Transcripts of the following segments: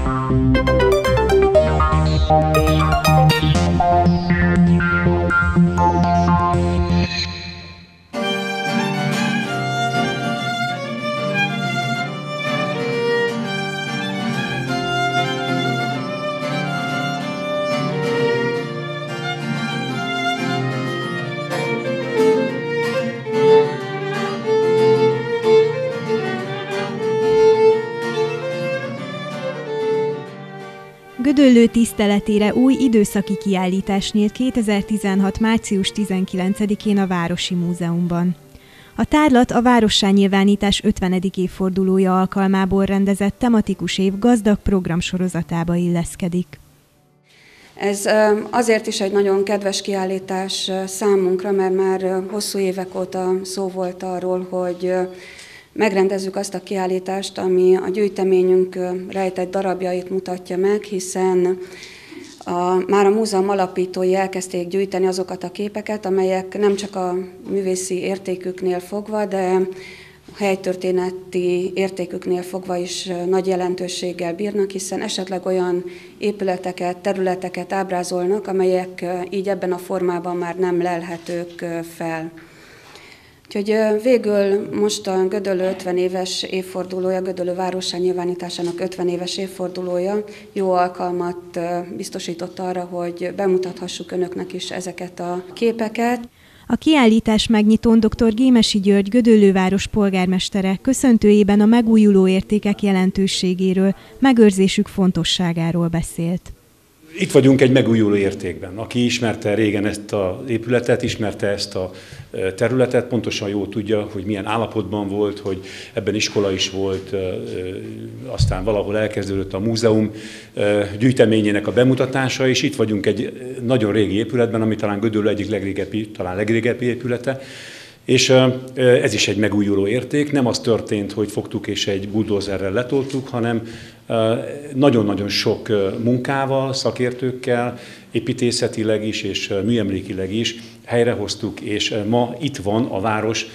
Gödöllő tiszteletére új időszaki kiállítás nyílt 2016. március 19-én a Városi Múzeumban. A tárlat a várossá-nyilvánítás 50. évfordulója alkalmából rendezett tematikus év gazdag programsorozatába illeszkedik. Ez azért is egy nagyon kedves kiállítás számunkra, mert már hosszú évek óta szó volt arról, hogy megrendezzük azt a kiállítást, ami a gyűjteményünk rejtett darabjait mutatja meg, hiszen már a múzeum alapítói elkezdték gyűjteni azokat a képeket, amelyek nem csak a művészi értéküknél fogva, de a helytörténeti értéküknél fogva is nagy jelentőséggel bírnak, hiszen esetleg olyan épületeket, területeket ábrázolnak, amelyek így ebben a formában már nem lelhetők fel. Úgyhogy végül most a Gödöllő 50 éves évfordulója, Gödöllő várossá nyilvánításának 50 éves évfordulója jó alkalmat biztosított arra, hogy bemutathassuk önöknek is ezeket a képeket. A kiállítás megnyitón dr. Gémesi György Gödöllőváros polgármestere köszöntőjében a megújuló értékek jelentőségéről, megőrzésük fontosságáról beszélt. Itt vagyunk egy megújuló értékben. Aki ismerte régen ezt az épületet, ismerte ezt a területet, pontosan jól tudja, hogy milyen állapotban volt, hogy ebben iskola is volt, aztán valahol elkezdődött a múzeum gyűjteményének a bemutatása, és itt vagyunk egy nagyon régi épületben, ami talán Gödöllő egyik legrégebbi épülete. És ez is egy megújuló érték. Nem az történt, hogy fogtuk és egy buldózerrel letoltuk, hanem nagyon-nagyon sok munkával, szakértőkkel, építészetileg is és műemlékileg is helyrehoztuk, és ma itt van a város,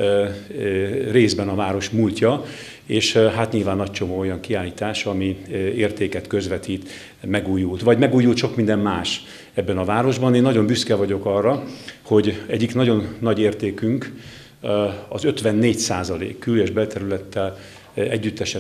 részben a város múltja, és hát nyilván nagy csomó olyan kiállítás, ami értéket közvetít, megújult. Vagy megújult sok minden más ebben a városban. Én nagyon büszke vagyok arra, hogy egyik nagyon nagy értékünk az 54% kül- és belterülettel együttesen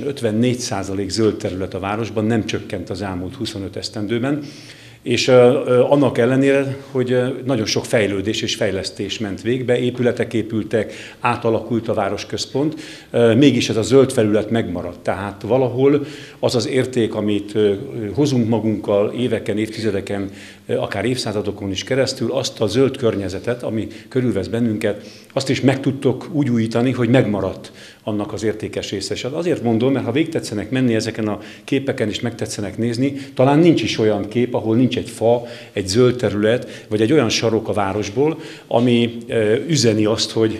54% zöld terület a városban, nem csökkent az elmúlt 25 esztendőben. És annak ellenére, hogy nagyon sok fejlődés és fejlesztés ment végbe, épületek épültek, átalakult a városközpont, mégis ez a zöld felület megmaradt. Tehát valahol az az érték, amit hozunk magunkkal éveken, évtizedeken, akár évszázadokon is keresztül, azt a zöld környezetet, ami körülvesz bennünket, azt is meg tudtok úgy újítani, hogy megmaradt annak az értékes része. És azért mondom, mert ha végtetszenek menni ezeken a képeken és megtetszenek nézni, talán nincs is olyan kép, ahol nincs egy fa, egy zöld terület, vagy egy olyan sarok a városból, ami üzeni azt, hogy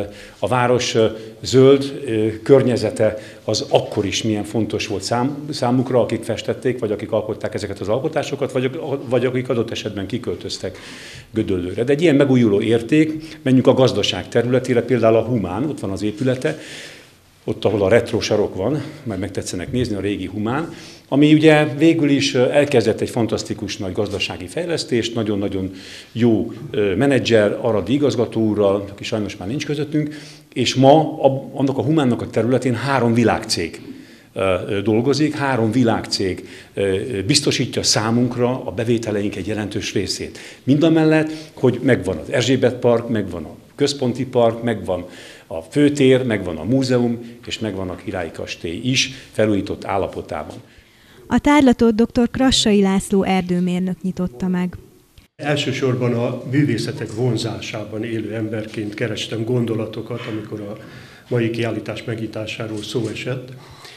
a város zöld környezete az akkor is milyen fontos volt számukra, akik festették, vagy akik alkották ezeket az alkotásokat, vagy akik adott esetben kiköltöztek Gödöllőre. De egy ilyen megújuló érték, menjünk a gazdaság területére, például a Humán, ott van az épülete, ott, ahol a retro sarok van, majd megtetszenek nézni, a régi Humán, ami ugye végül is elkezdett egy fantasztikus nagy gazdasági fejlesztést, nagyon-nagyon jó menedzser, aradi igazgató úrral, aki sajnos már nincs közöttünk, és ma annak a Humánnak a területén 3 világcég dolgozik, 3 világcég biztosítja számunkra a bevételeink egy jelentős részét. Mindamellett, hogy megvan az Erzsébet Park, megvan a Központi Park, megvan a főtér, megvan a múzeum, és megvan a Királyi Kastély is felújított állapotában. A tárlatot dr. Krassai László erdőmérnök nyitotta meg. Elsősorban a művészetek vonzásában élő emberként kerestem gondolatokat, amikor a mai kiállítás megnyitásáról szó esett.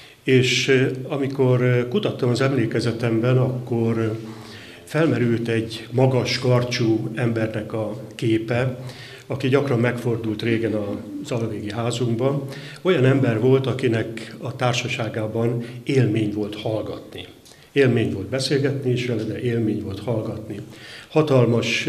És amikor kutattam az emlékezetemben, akkor felmerült egy magas karcsú embernek a képe, aki gyakran megfordult régen az alvégi házunkban. Olyan ember volt, akinek a társaságában élmény volt hallgatni. Élmény volt beszélgetni is vele, de élmény volt hallgatni. Hatalmas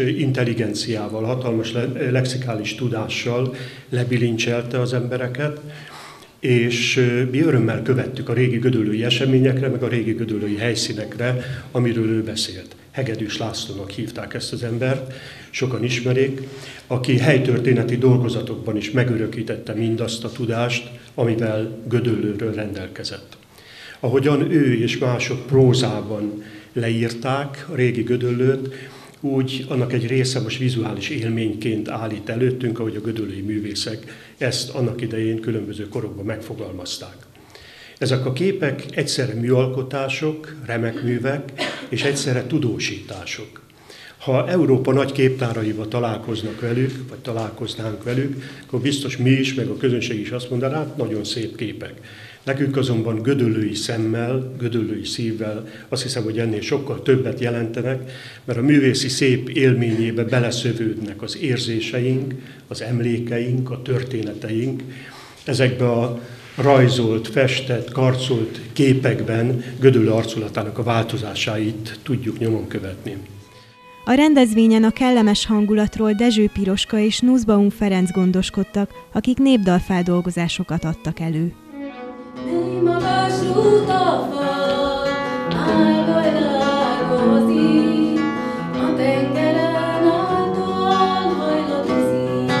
intelligenciával, hatalmas lexikális tudással lebilincselte az embereket, és mi örömmel követtük a régi gödöllői eseményekre, meg a régi gödöllői helyszínekre, amiről ő beszélt. Hegedűs Lászlónak hívták ezt az embert, sokan ismerik, aki helytörténeti dolgozatokban is megörökítette mindazt a tudást, amivel Gödöllőről rendelkezett. Ahogyan ő és mások prózában leírták a régi Gödöllőt, úgy annak egy része most vizuális élményként állít előttünk, ahogy a gödöllői művészek ezt annak idején különböző korokban megfogalmazták. Ezek a képek egyszerre műalkotások, remek művek, és egyszerre tudósítások. Ha Európa nagy képtáraival találkoznak velük, vagy találkoznánk velük, akkor biztos mi is, meg a közönség is azt mondaná, nagyon szép képek. Nekünk azonban gödöllői szemmel, gödöllői szívvel azt hiszem, hogy ennél sokkal többet jelentenek, mert a művészi szép élményébe beleszövődnek az érzéseink, az emlékeink, a történeteink. Ezekbe a rajzolt, festett, karcolt képekben Gödöllő arculatának a változásáit tudjuk nyomon követni. A rendezvényen a kellemes hangulatról Dezső Piroska és Nussbaum Ferenc gondoskodtak, akik népdalfeldolgozásokat adtak elő. Magas út a fal, állva elárkozik, a tengeren által hajladozik.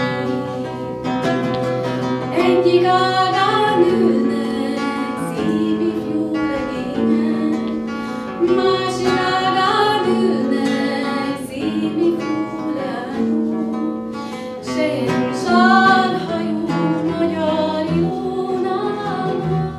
Egyik ágán ülnek szívifjú legények, másik ágán ülnek szívifjú leányok, sején sárhajú magyar ilónál.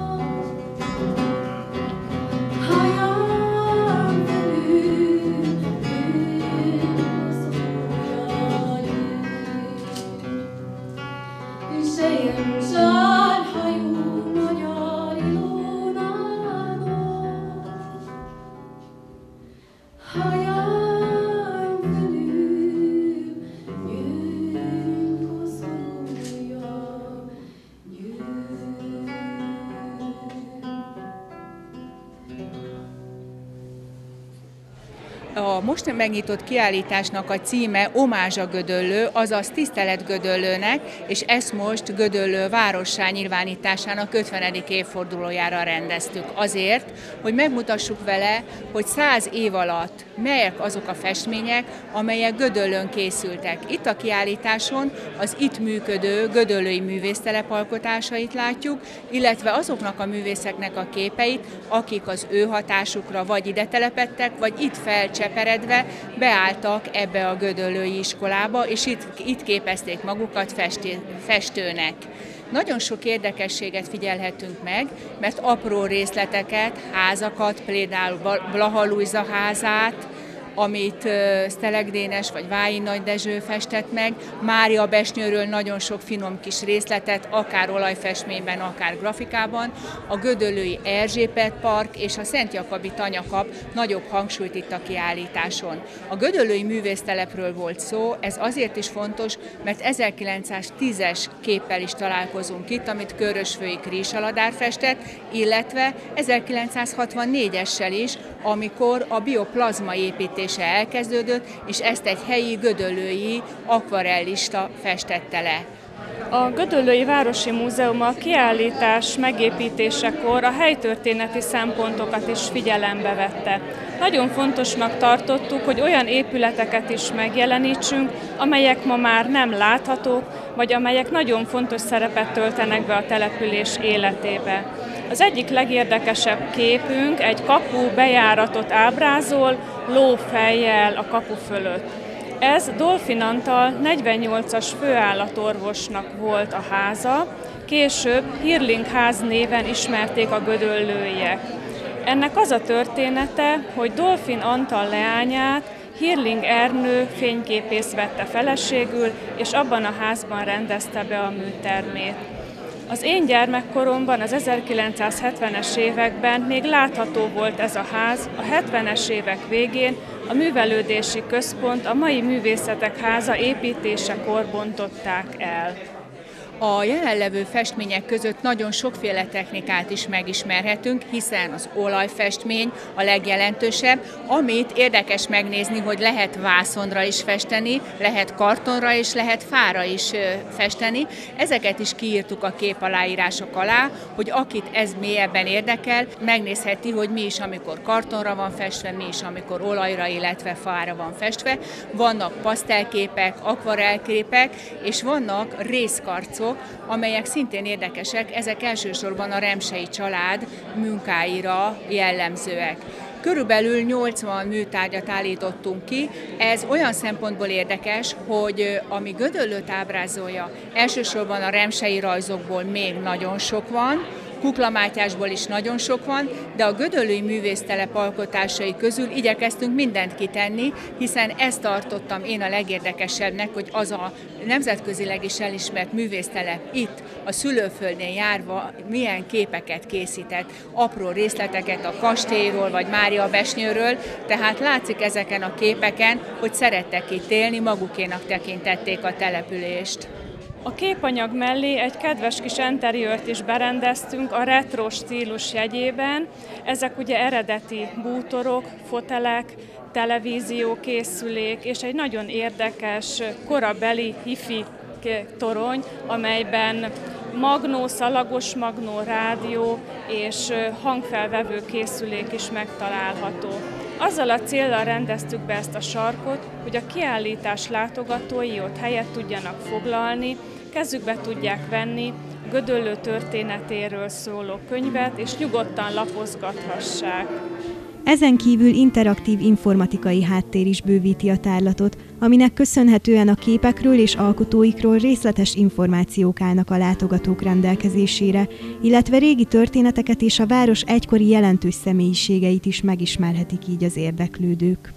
A most megnyitott kiállításnak a címe Omázs a Gödöllő, azaz Tisztelet Gödöllőnek, és ezt most Gödöllő várossá nyilvánításának 50. évfordulójára rendeztük. Azért, hogy megmutassuk vele, hogy 100 év alatt melyek azok a festmények, amelyek Gödöllőn készültek. Itt a kiállításon az itt működő gödöllői művésztelep alkotásait látjuk, illetve azoknak a művészeknek a képeit, akik az ő hatásukra vagy ide telepedtek, vagy itt felcseperedve beálltak ebbe a gödöllői iskolába, és itt képezték magukat festőnek. Nagyon sok érdekességet figyelhetünk meg, mert apró részleteket, házakat, például Blaha Lujza házát, amit Szeleg Dénes vagy Vályi Nagy Dezső festett meg, Mária Besnyőről nagyon sok finom kis részletet, akár olajfestményben, akár grafikában, a gödöllői Erzsébet Park és a Szent Jakabi Tanya kap nagyobb hangsúlyt itt a kiállításon. A gödöllői művésztelepről volt szó, ez azért is fontos, mert 1910-es képpel is találkozunk itt, amit Körösfői Krísaladár festett, illetve 1964-essel is, amikor a bioplazma építése elkezdődött, és ezt egy helyi gödöllői akvarellista festette le. A Gödöllői Városi Múzeum a kiállítás megépítésekor a helytörténeti szempontokat is figyelembe vette. Nagyon fontosnak tartottuk, hogy olyan épületeket is megjelenítsünk, amelyek ma már nem láthatók, vagy amelyek nagyon fontos szerepet töltenek be a település életébe. Az egyik legérdekesebb képünk egy kapu bejáratot ábrázol, lófejjel a kapu fölött. Ez Dolfin Antal 48-as főállatorvosnak volt a háza, később Hirling ház néven ismerték a gödöllőiek. Ennek az a története, hogy Dolfin Antal leányát Hirling Ernő fényképész vette feleségül, és abban a házban rendezte be a műtermét. Az én gyermekkoromban, az 1970-es években még látható volt ez a ház, a 70-es évek végén a művelődési központ, a mai Művészetek Háza építésekor bontották el. A jelenlevő festmények között nagyon sokféle technikát is megismerhetünk, hiszen az olajfestmény a legjelentősebb, amit érdekes megnézni, hogy lehet vászonra is festeni, lehet kartonra és lehet fára is festeni. Ezeket is kiírtuk a képaláírások alá, hogy akit ez mélyebben érdekel, megnézheti, hogy mi is, amikor kartonra van festve, mi is, amikor olajra, illetve fára van festve. Vannak pasztelképek, akvarellképek, és vannak részkarcok, amelyek szintén érdekesek, ezek elsősorban a Remsey család munkáira jellemzőek. Körülbelül 80 műtárgyat állítottunk ki, ez olyan szempontból érdekes, hogy ami Gödöllőt ábrázolja, elsősorban a remsei rajzokból még nagyon sok van, Kukla Mátyásból is nagyon sok van, de a gödöllői művésztelep alkotásai közül igyekeztünk mindent kitenni, hiszen ezt tartottam én a legérdekesebbnek, hogy az a nemzetközileg is elismert művésztelep itt, a szülőföldén járva milyen képeket készített, apró részleteket a kastélyról vagy Máriabesnyőről, tehát látszik ezeken a képeken, hogy szerettek itt élni, magukénak tekintették a települést. A képanyag mellé egy kedves kis enteriőrt is berendeztünk a retro stílus jegyében. Ezek ugye eredeti bútorok, fotelek, televíziókészülék és egy nagyon érdekes korabeli hifi torony, amelyben magnó, szalagos magnó, rádió és hangfelvevő készülék is megtalálható. Azzal a céllal rendeztük be ezt a sarkot, hogy a kiállítás látogatói ott helyet tudjanak foglalni, kezükbe tudják venni Gödöllő történetéről szóló könyvet, és nyugodtan lapozgathassák. Ezen kívül interaktív informatikai háttér is bővíti a tárlatot, aminek köszönhetően a képekről és alkotóikról részletes információk állnak a látogatók rendelkezésére, illetve régi történeteket és a város egykori jelentős személyiségeit is megismerhetik így az érdeklődők.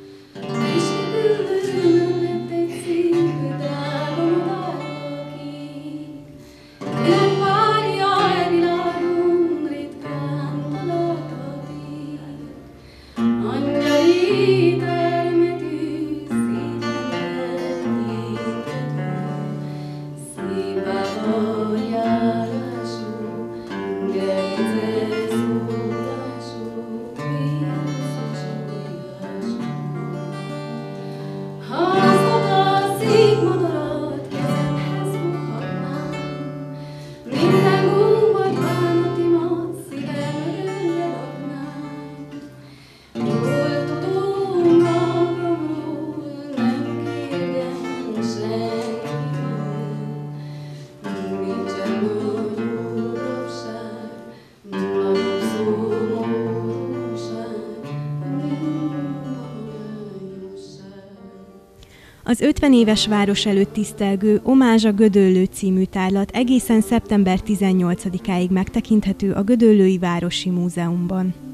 Az 50 éves város előtt tisztelgő Omázs a Gödöllő című tárlat egészen szeptember 18-áig megtekinthető a Gödöllői Városi Múzeumban.